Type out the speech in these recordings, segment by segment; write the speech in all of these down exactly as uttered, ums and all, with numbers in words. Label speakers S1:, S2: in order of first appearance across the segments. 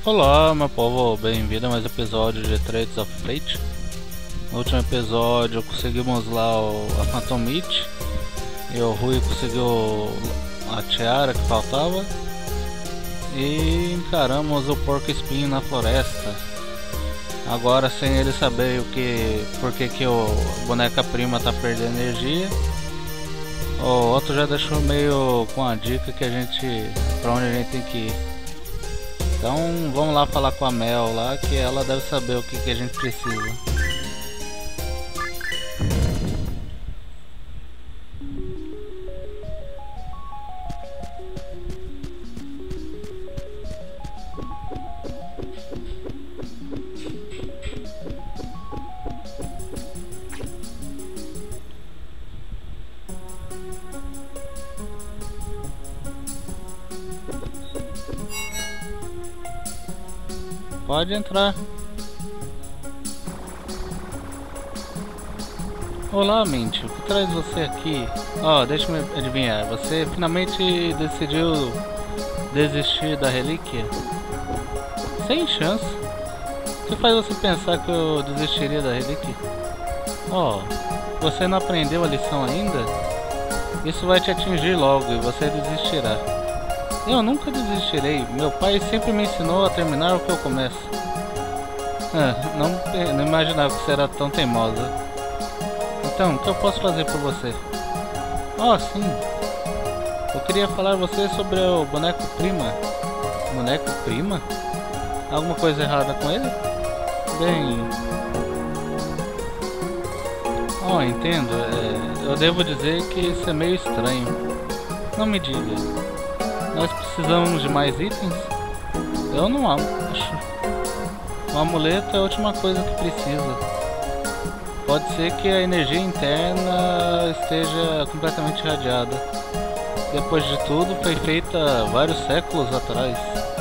S1: Olá, meu povo, bem-vindo a mais um episódio de Trades of Fate. No último episódio conseguimos lá o, a Phantom Meat e o Rui conseguiu a tiara que faltava e encaramos o porco espinho na floresta. Agora, sem ele saber o que, por que que o boneca prima tá perdendo energia, o outro já deixou meio com a dica que a gente, pra onde a gente tem que ir. Então vamos lá falar com a Mel lá, que ela deve saber o que, que a gente precisa. Pode entrar. Olá, Mint, o que traz você aqui? Ó, oh, deixa eu adivinhar, você finalmente decidiu desistir da relíquia? Sem chance. O que faz você pensar que eu desistiria da relíquia? Ó, oh, você não aprendeu a lição ainda? Isso vai te atingir logo e você desistirá. Eu nunca desistirei. Meu pai sempre me ensinou a terminar o que eu começo. Ah, não, não imaginava que você era tão teimosa. Então, o que eu posso fazer por você? Oh, sim. Eu queria falar a você sobre o boneco prima. Boneco prima? Alguma coisa errada com ele? Bem... Oh, entendo. É, eu devo dizer que isso é meio estranho. Não me diga. Nós precisamos de mais itens? Eu não acho. O amuleto é a última coisa que precisa. Pode ser que a energia interna esteja completamente irradiada. Depois de tudo, foi feita vários séculos atrás.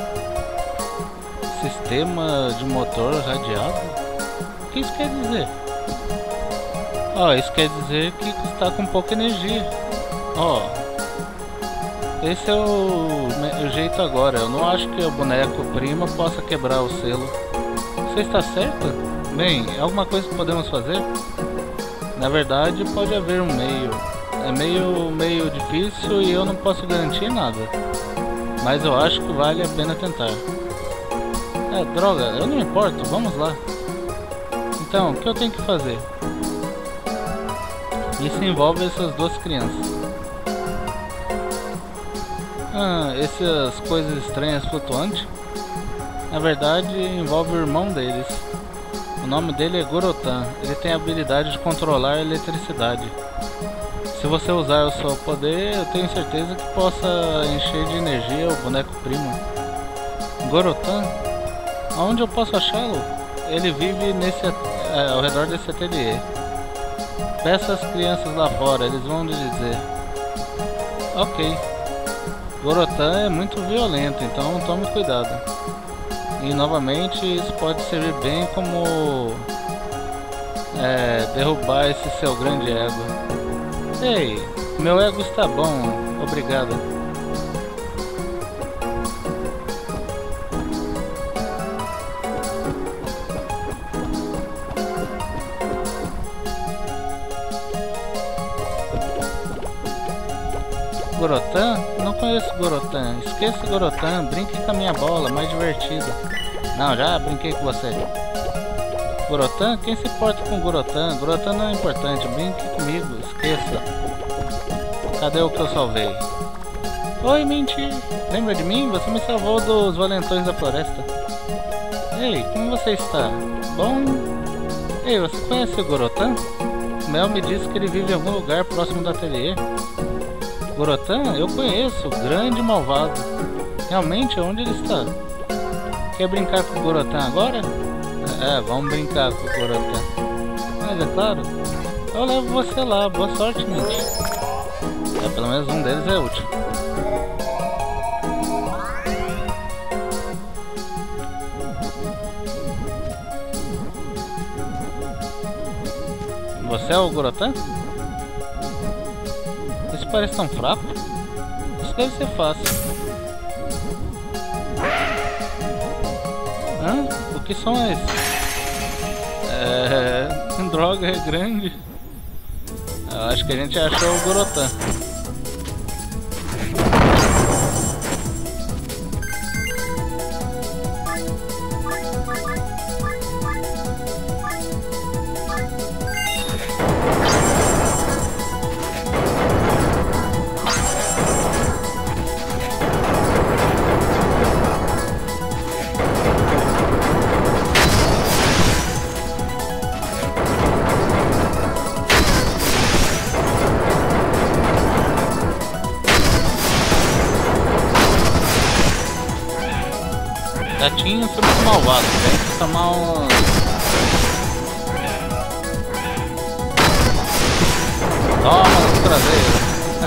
S1: Sistema de motor radiado? O que isso quer dizer? Oh, isso quer dizer que está com pouca energia. Oh. Esse é o, o jeito agora. Eu não acho que o boneco prima possa quebrar o selo. Você está certo? Bem, alguma coisa que podemos fazer? Na verdade, pode haver um meio. É meio, meio difícil e eu não posso garantir nada. Mas eu acho que vale a pena tentar. É, droga, eu não me importo. Vamos lá. Então, o que eu tenho que fazer? Isso envolve essas duas crianças. Ah, essas coisas estranhas flutuantes? Na verdade, envolve o irmão deles. O nome dele é Gorotan. Ele tem a habilidade de controlar a eletricidade. Se você usar o seu poder, eu tenho certeza que possa encher de energia o boneco primo. Gorotan? Aonde eu posso achá-lo? Ele vive nesse, é, ao redor desse ateliê. Peça às crianças lá fora, eles vão lhe dizer. Ok. Gorotan é muito violento, então tome cuidado. E novamente isso pode servir bem como é, derrubar esse seu grande ego. Ei, meu ego está bom, obrigado. Gorotan? Não conheço Gorotan. Esqueça Gorotan, brinque com a minha bola, mais divertido. Não, já brinquei com você. Gorotan? Quem se importa com Gorotan? Gorotan não é importante, brinque comigo, esqueça. Cadê o que eu salvei? Oi, Minty! Lembra de mim? Você me salvou dos valentões da floresta. Ei, como você está? Bom? Ei, você conhece o Gorotan? Mel me disse que ele vive em algum lugar próximo do ateliê. Gorotan? Eu conheço, grande e malvado. Realmente, onde ele está? Quer brincar com o Gorotan agora? É, vamos brincar com o Gorotan. Mas é claro, eu levo você lá. Boa sorte, Mint. É, pelo menos um deles é útil. Você é o Gorotan? Isso parece tão fraco. Isso deve ser fácil. Hã? O que são esses? É... droga, é grande. Eu acho que a gente achou o Gorotan. Gatinhos são muito malvados, tem que tomar um... Toma no traseiro.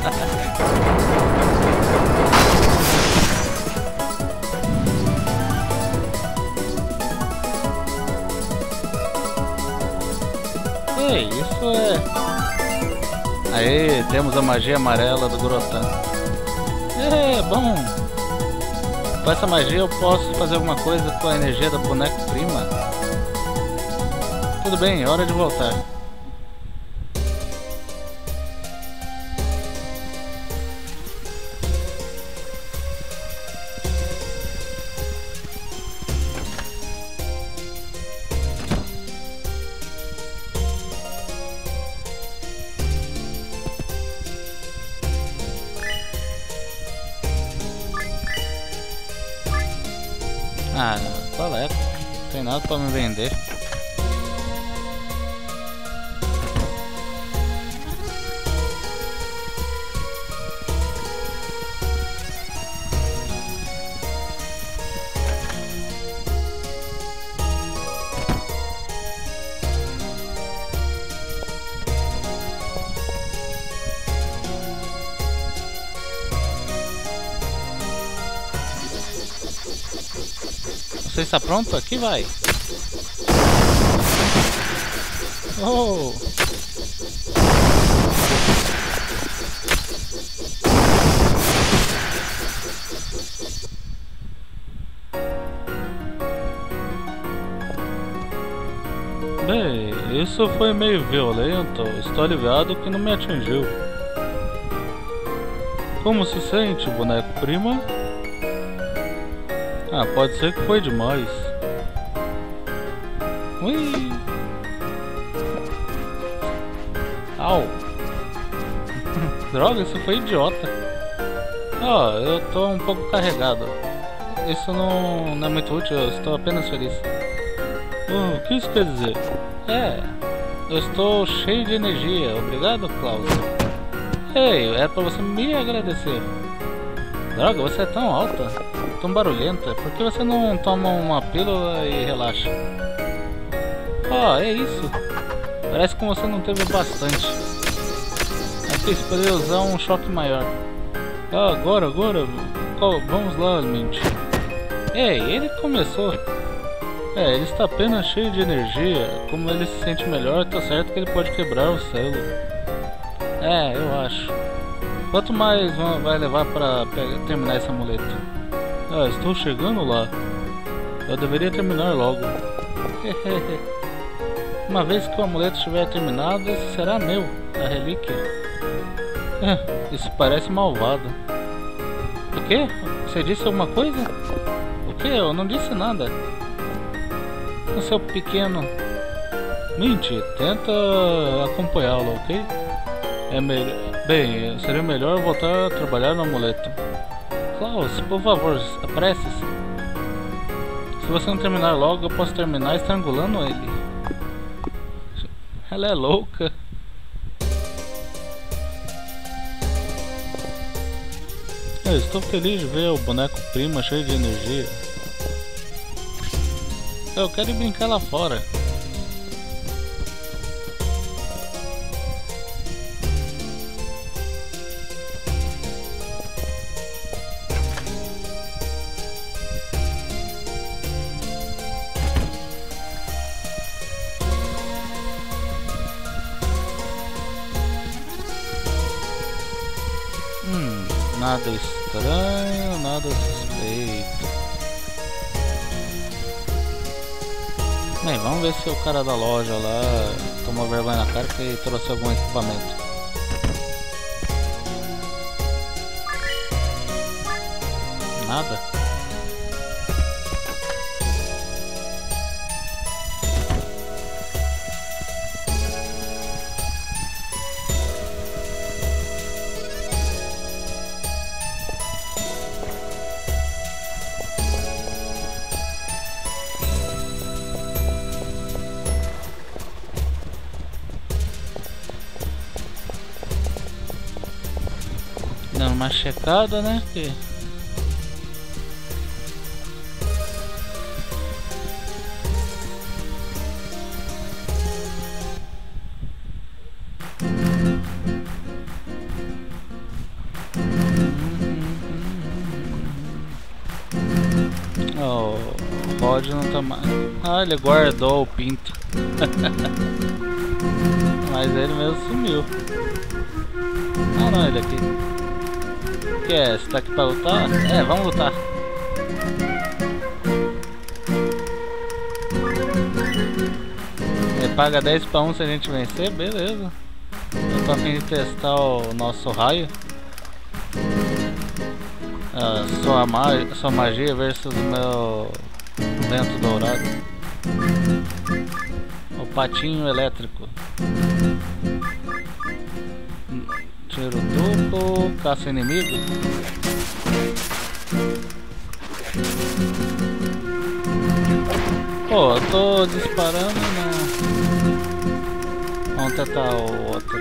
S1: Ei, isso é... Aê, temos a magia amarela do Gorotan. É, bom. Com essa magia eu posso fazer alguma coisa com a energia do boneco prima. Tudo bem, é hora de voltar. Ah, qual é? Não tem nada pra me vender. Você está pronto? Aqui vai! Oh! Bem, isso foi meio violento. Estou aliviado que não me atingiu. Como se sente, boneco prima? Ah, pode ser que foi demais. Ui! Au! Droga, isso foi idiota. Ó, oh, eu tô um pouco carregado. Isso não, não é muito útil, eu estou apenas feliz. Oh, o que isso quer dizer? É, eu estou cheio de energia. Obrigado, Klaus. Ei, é pra você me agradecer. Droga, você é tão alta, tão barulhenta. Por que você não toma uma pílula e relaxa? Oh, é isso. Parece que você não teve bastante. Aqui, você poderia usar um choque maior. Ah, agora, agora. Oh, vamos lá, mente. Ei, ele começou. É, ele está apenas cheio de energia. Como ele se sente melhor, tá certo que ele pode quebrar o cérebro. É, eu acho. Quanto mais vai levar para terminar esse amuleto? Ah, estou chegando lá. Eu deveria terminar logo. Uma vez que o amuleto estiver terminado, esse será meu, a relíquia. Isso parece malvado. O quê? Você disse alguma coisa? O quê? Eu não disse nada. O seu pequeno... Mente, tenta acompanhá-lo, ok? É melhor... Bem, seria melhor voltar a trabalhar no amuleto. Klaus, por favor, apresse-se. Se você não terminar logo, eu posso terminar estrangulando ele. Ela é louca. Eu estou feliz de ver o boneco prima cheio de energia. Eu quero ir brincar lá fora. Hum, nada estranho, nada suspeito. Bem, vamos ver se o cara da loja lá tomou vergonha na cara que trouxe algum equipamento. Nada? Dando uma checada, né? Que... Oh, o Rod não tá mais. Ah, ele guardou o pinto. Mas ele mesmo sumiu. Ah não, ele aqui. O que é? Você tá aqui pra lutar? É, vamos lutar. Ele paga dez pra um se a gente vencer, beleza. Eu tô a fim de testar o nosso raio. Ah, sua, ma sua magia versus o meu vento dourado. O patinho elétrico. Tiro duplo, caça inimigo. Pô, eu tô disparando, não. Vamos tentar o outro.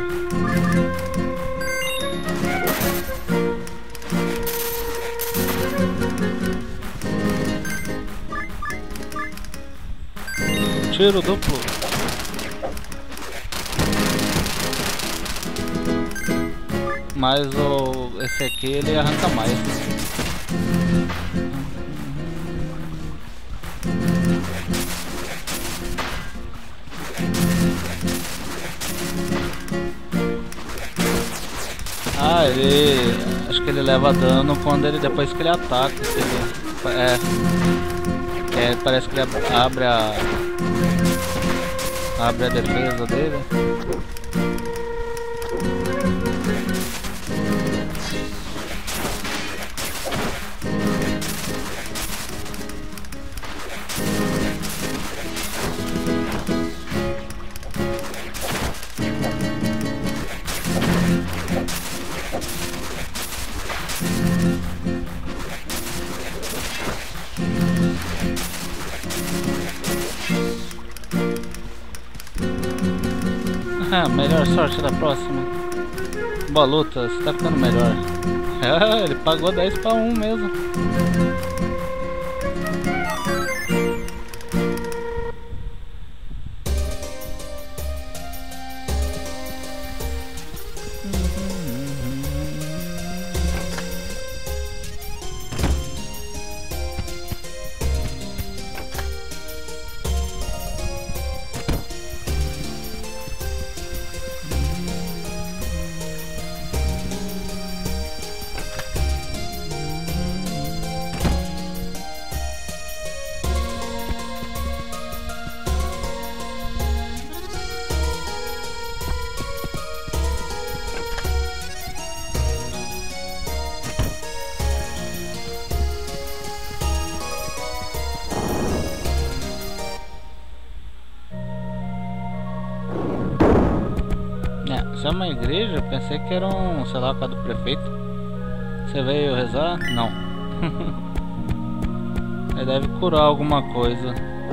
S1: Tiro duplo. Mas o esse aqui ele arranca mais. Ah, ele acho que ele leva dano quando ele depois que ele ataca. Que ele, é, é, parece que ele abre a abre a defesa dele. Ah, melhor sorte da próxima. Boa luta, você tá ficando melhor. Ah, ele pagou dez pra um mesmo. Isso é uma igreja? Eu pensei que era um, sei lá, casa do prefeito. Você veio rezar? Não. Ele deve curar alguma coisa.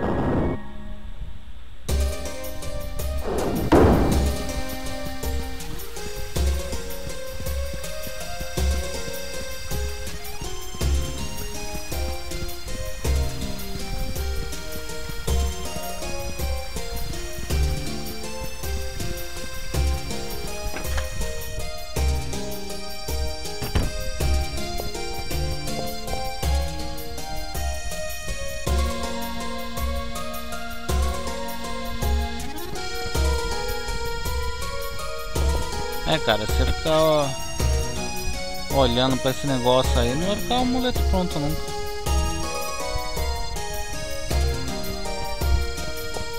S1: É, cara, se você ficar ó, olhando pra esse negócio aí, não vai ficar o amuleto pronto nunca.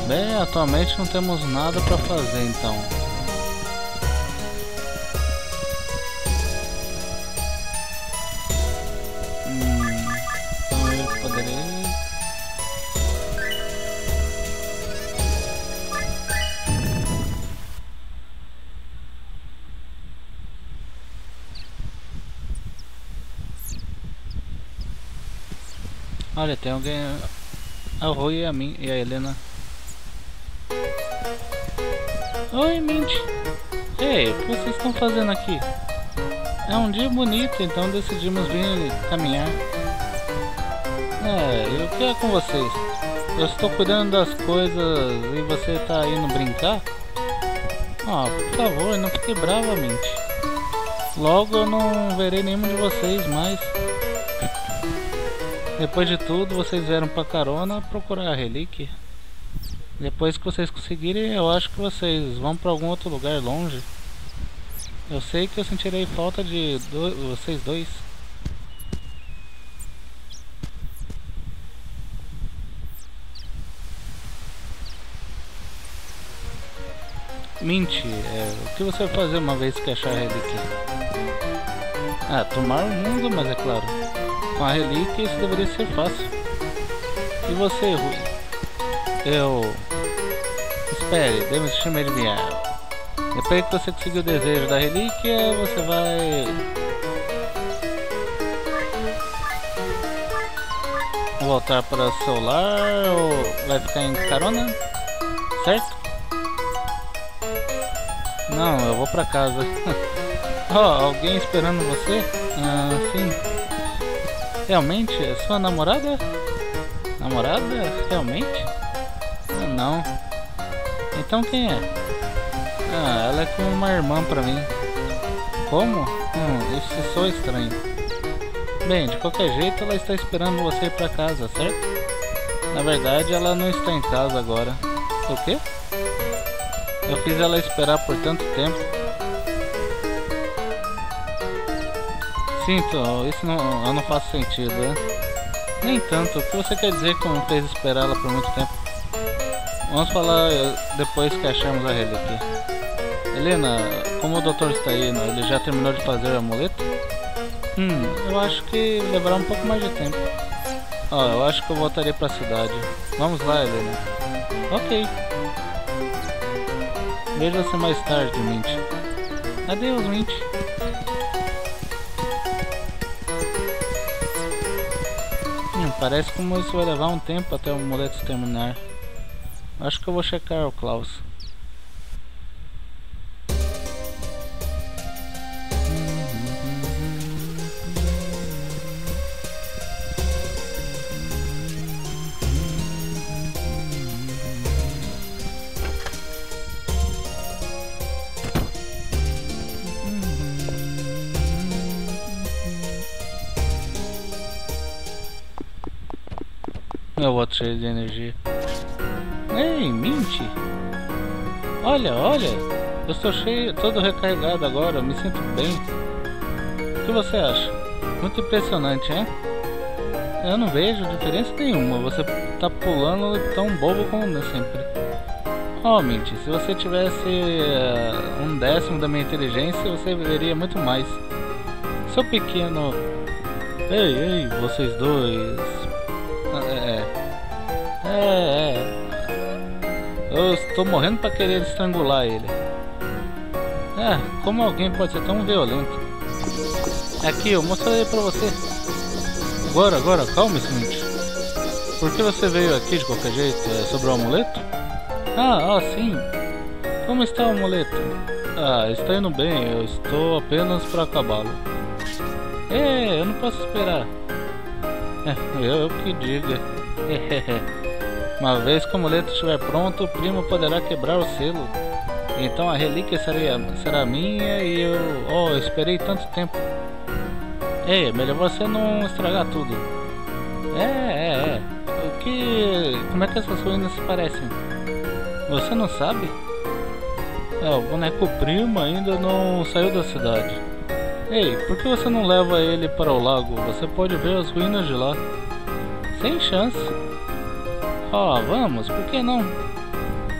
S1: Bem, atualmente não temos nada pra fazer, então. Hum, então eu poderia... Olha, tem alguém... A Rui e a mim e a Helena. Oi, Minty. Ei, o que vocês estão fazendo aqui? É um dia bonito, então decidimos vir caminhar. É, e o que é com vocês? Eu estou cuidando das coisas e você está indo brincar? Ah, por favor, não fique brava, Minty. Logo eu não verei nenhum de vocês mais. Depois de tudo, vocês vieram pra carona procurar a relíquia. Depois que vocês conseguirem, eu acho que vocês vão pra algum outro lugar longe. Eu sei que eu sentirei falta de do vocês dois. Minty, é, o que você vai fazer uma vez que achar a relíquia? Ah, tomar o mundo, mas é claro. Com a relíquia isso deveria ser fácil. E você, Rui? Eu... Espere, devemos te adivinhar. Depois que você conseguir o desejo da relíquia, você vai... voltar para o seu lar ou vai ficar em carona? Certo? Não, eu vou pra casa. Oh, alguém esperando você? Ah, sim. Realmente? É sua namorada? Namorada? Realmente? Ah, não. Então quem é? Ah, ela é como uma irmã pra mim. Como? Hum, isso soa estranho. Bem, de qualquer jeito ela está esperando você ir pra casa, certo? Na verdade ela não está em casa agora. O quê? Eu fiz ela esperar por tanto tempo. Sinto, isso não, eu não faço sentido, né? Nem tanto, o que você quer dizer que não fez esperar ela por muito tempo? Vamos falar depois que acharmos a relíquia. Helena, como o doutor está indo, ele já terminou de fazer o amuleto? Hum, eu acho que levará um pouco mais de tempo. Ó, oh, eu acho que eu voltarei para a cidade. Vamos lá, Helena. Ok. Vejo você mais tarde, Minty. Adeus, Minty. Hum, parece como isso vai levar um tempo até o amuleto terminar. Acho que eu vou checar o Klaus. Meu outro cheio de energia. Ei, Minty! Olha, olha! Eu estou cheio, todo recarregado agora, eu me sinto bem. O que você acha? Muito impressionante, hein? Eu não vejo diferença nenhuma, você tá pulando tão bobo como sempre. Oh, Minty, se você tivesse uh, um décimo da minha inteligência, você veria muito mais. Seu pequeno... Ei, ei, vocês dois... É, é, é, eu estou morrendo para querer estrangular ele. É, como alguém pode ser tão violento? Aqui, eu mostrarei para você. Agora, agora, calma-se, Minty. Por que você veio aqui de qualquer jeito? É sobre o amuleto? Ah, ah, sim. Como está o amuleto? Ah, está indo bem, eu estou apenas para acabá-lo. É, eu não posso esperar. Eu, eu que diga. Uma vez que o amuleto estiver pronto, o primo poderá quebrar o selo. Então a relíquia será, será minha e eu... Oh, eu esperei tanto tempo. Ei, melhor você não estragar tudo. É, é, é. O que... Como é que essas ruínas se parecem? Você não sabe? É, o boneco primo ainda não saiu da cidade. Ei, por que você não leva ele para o lago? Você pode ver as ruínas de lá. Sem chance. Oh, vamos, por que não?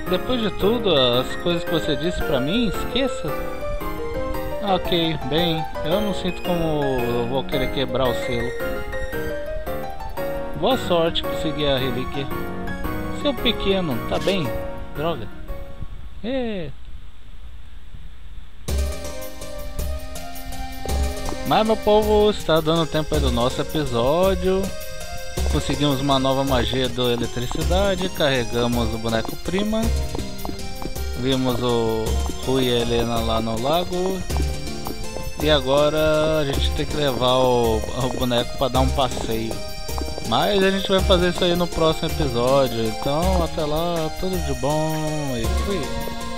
S1: Depois de tudo, as coisas que você disse pra mim, esqueça. Ok, bem, eu não sinto como eu vou querer quebrar o selo. Boa sorte conseguir a relíquia. Seu pequeno, tá bem? Droga. É. Mas meu povo, está dando tempo aí do nosso episódio. Conseguimos uma nova magia da eletricidade. Carregamos o boneco prima. Vimos o Rui e a Helena lá no lago. E agora a gente tem que levar o, o boneco para dar um passeio. Mas a gente vai fazer isso aí no próximo episódio. Então até lá, tudo de bom e fui.